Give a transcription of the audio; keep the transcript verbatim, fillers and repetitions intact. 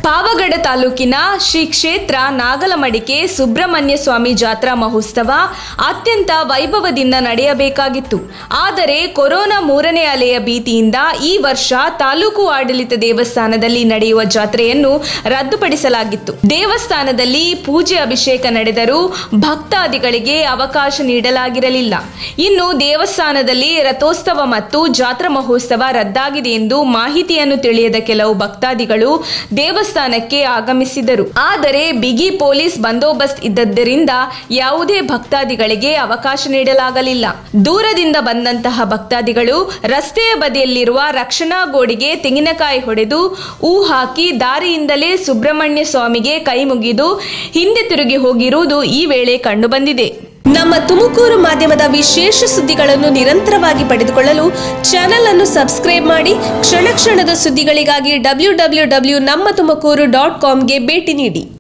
ಪಾವಗಡ ತಾಲೂಕಿನ ಶ್ರೀ ಕ್ಷೇತ್ರ ನಾಗಲಮಡಿಕೆ ಸುಬ್ರಹ್ಮಣ್ಯ ಸ್ವಾಮಿ ಜಾತ್ರಾ ಮಹೋತ್ಸವ ಅತ್ಯಂತ ವೈಭವದಿಂದ ನಡೆಯಬೇಕಾಗಿತ್ತು. ಆದರೆ ಕೊರೋನಾ ಮೂರನೇ ಅಲೆಯ ಭೀತಿಯಿಂದ ಈ ವರ್ಷ ತಾಲೂಕು ಆಡಳಿತ ದೇವಸ್ಥಾನದಲ್ಲಿ ನಡೆಯುವ ಜಾತ್ರೆಯನ್ನು ರದ್ದುಪಡಿಸಲಾಗಿತ್ತು. ದೇವಸ್ಥಾನದಲ್ಲಿ ಪೂಜೆ ಅಭಿಷೇಕ ನಡೆದರೂ ಭಕ್ತಾದಿಗಳಿಗೆ ಅವಕಾಶ ನೀಡಲಾಗಿರಲಿಲ್ಲ. ಇನ್ನು ದೇವಸ್ಥಾನದಲ್ಲಿ ರಥೋತ್ಸವ ಮತ್ತು ಜಾತ್ರಾ ಮಹೋತ್ಸವ ರದ್ದಾಗಿದೆ ಎಂದು ಮಾಹಿತಿಯನ್ನು ತಿಳಿಯದ ಕೆಲವು ಭಕ್ತಾದಿಗಳು ದೇವಸ್ಥಾನಕ್ಕೆ ಆಗಮಿಸಿದರು. ಆದರೆ ಬಿಗಿ ಪೊಲೀಸ್ ಬಂದೋಬಸ್ತ್ ಇದ್ದದ್ದರಿಂದ ಯಾವುದೇ ಭಕ್ತಾದಿಗಳಿಗೆ ಅವಕಾಶ ನೀಡಲಾಗಲಿಲ್ಲ. ದೂರದಿಂದ ಬಂದಂತಹ ಭಕ್ತಾದಿಗಳು ರಸ್ತೆಯ ಬದಿಯಲ್ಲಿರುವ ರಕ್ಷಣಾ ಗೋಡೆಗೆ ತೆಂಗಿನಕಾಯಿ ಹೊಡೆದು ಹೂ ಹಾಕಿ ದಾರಿಯಿಂದಲೇ ಸುಬ್ರಹ್ಮಣ್ಯ ಸ್ವಾಮಿಗೆ ಕೈ ಮುಗಿದು ಹಿಂದೆ ತಿರುಗಿ ಹೋಗಿರುವುದು ಈ ವೇಳೆ ಕಂಡುಬಂದಿದೆ. ನಮ್ಮ ತುಮಕೂರು ಮಾಧ್ಯಮದ ವಿಶೇಷ ಸುದ್ದಿಗಳನ್ನು ನಿರಂತರವಾಗಿ ಪಡೆದುಕೊಳ್ಳಲು ಚಾನೆಲ್ ಅನ್ನು ಸಬ್ಸ್ಕ್ರೈಬ್ ಮಾಡಿ. ಕ್ಷಣ ಕ್ಷಣದ ಸುದ್ದಿಗಳಿಗಾಗಿ ಡಬ್ಲ್ಯೂ ಡಬ್ಲ್ಯೂ ಡಬ್ಲ್ಯೂ ನಮ್ಮ ತುಮಕೂರು ಡಾಟ್ ಕಾಮ್ಗೆ ಭೇಟಿ ನೀಡಿ.